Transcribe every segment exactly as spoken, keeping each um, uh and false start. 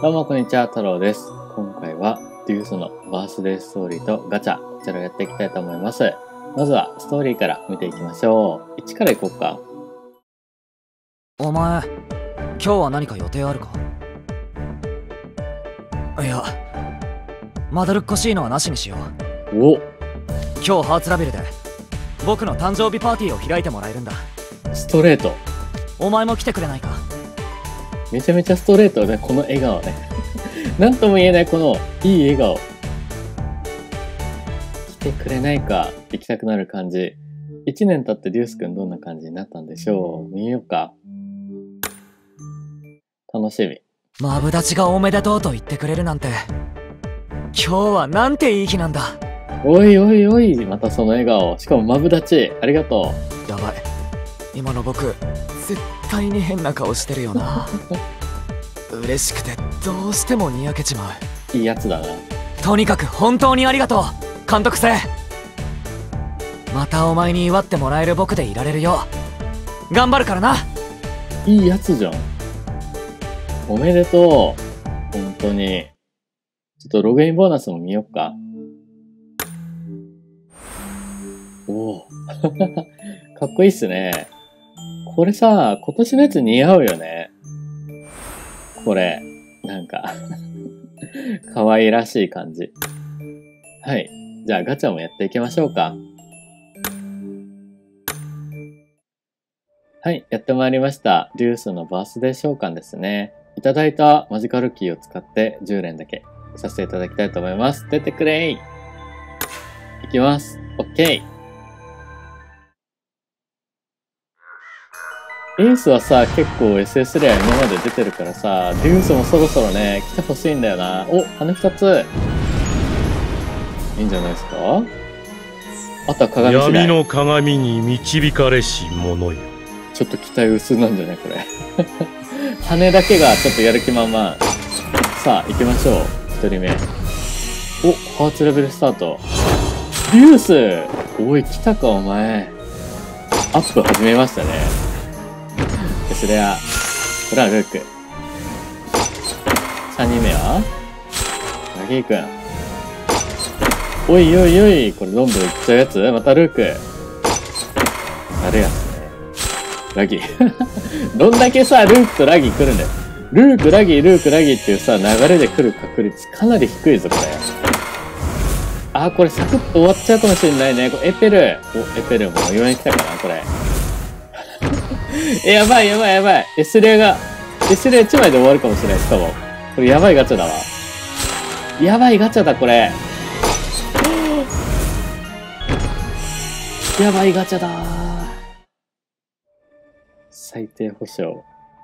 どうもこんにちは、太郎です。今回はデュースのバースデーストーリーとガチャ、こちらをやっていきたいと思います。まずはストーリーから見ていきましょう。いちからいこうか。 お前、今日は何か予定あるか？いや、まどるっこしいのはなしにしよう。 お、 今日ハーツラベルで僕の誕生日パーティーを開いてもらえるんだ。 ストレート。 お前も来てくれないか？ めちゃめちゃストレートね、この笑顔ね。なんとも言えないこのいい笑顔。来てくれないか、行きたくなる感じ。いちねん経ってデュースくんどんな感じになったんでしょう。見ようか。楽しみ。 マブダチがおめでとうと言ってくれるなんて、今日はなんていい日なんだ。 おいおいおい、またその笑顔。しかもマブダチ。ありがとう。やばい。今の僕、絶対に変な顔してるよな。嬉しくてどうしてもにやけちまう。いいやつだな。 とにかく本当にありがとう、監督生。またお前に祝ってもらえる僕でいられるよう頑張るからな。 いいやつじゃん。おめでとう。本当に。ちょっとログインボーナスも見よっか。おお。かっこいいっすね。これさ、今年のやつ似合うよね。これ、なんか、可愛らしい感じ。はい。じゃあガチャもやっていきましょうか。はい、やってまいりました。デュースのバースデー召喚ですね。いただいたマジカルキーを使ってじゅう連だけさせていただきたいと思います。出てくれー。いきます。オッケー。エースはさ、結構 エスエス レア今まで出てるからさ、デュースもそろそろね、来てほしいんだよな。お、羽二つ。いいんじゃないですか？あとは鏡次第。 闇の鏡に導かれし者よ。 ちょっと期待薄なんじゃないこれ。羽だけがちょっとやる気満々。さあ、行きましょう。一人目。お、ハーツレベルスタート。デュース！おい、来たかお前。アップ始めましたね。それは、これはルーク。さんにんめはラギーくん。おいおいおい、これどんどんいっちゃうやつ？またルーク。やるやつね。ラギー。どんだけさ、ルークとラギー来るんだよ。ルーク、ラギー、ルーク、ラギーっていうさ、流れで来る確率かなり低いぞ、これ。あー、これサクッと終わっちゃうかもしれないね。これエペル。お、エペルもよんえん来たかな、これ。え、やばいやばいやばい。エスレアが、エスレアいちまいで終わるかもしれない。しかも。これやばいガチャだわ。やばいガチャだ、これ。やばいガチャだー。最低保証。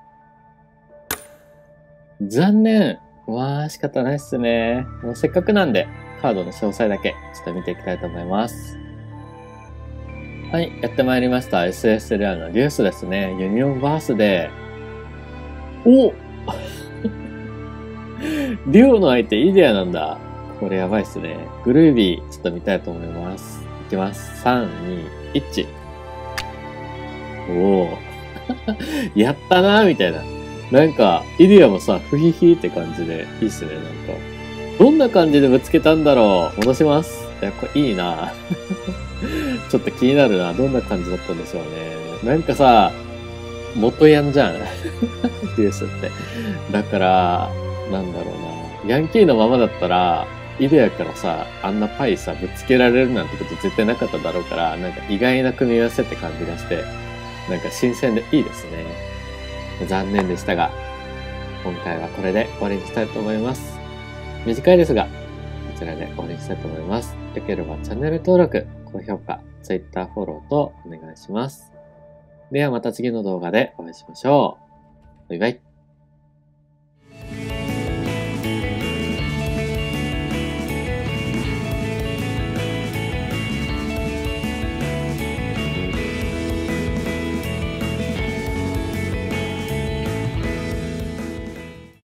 残念。わー、仕方ないっすね。もうせっかくなんで、カードの詳細だけ、ちょっと見ていきたいと思います。はい、やってまいりました。エスエス レアのデュースですね。ユニオンバースデー。おデュオの相手イデアなんだ。これやばいっすね。グルービー、ちょっと見たいと思います。いきます。さん、に、いち。おおやったなーみたいな。なんか、イデアもさ、フヒヒって感じでいいっすね、なんか。どんな感じでぶつけたんだろう。戻します。いや、これいいなちょっと気になるな。どんな感じだったんでしょうね。なんかさ、元ヤンじゃん。デュースって。だから、なんだろうな。ヤンキーのままだったら、イデアからさ、あんなパイさ、ぶつけられるなんてこと絶対なかっただろうから、なんか意外な組み合わせって感じがして、なんか新鮮でいいですね。残念でしたが、今回はこれで終わりにしたいと思います。短いですが、こちらで終わりにしたいと思います。よければチャンネル登録、高評価、Twitter フォローとお願いします。ではまた次の動画でお会いしましょう。バイバイ。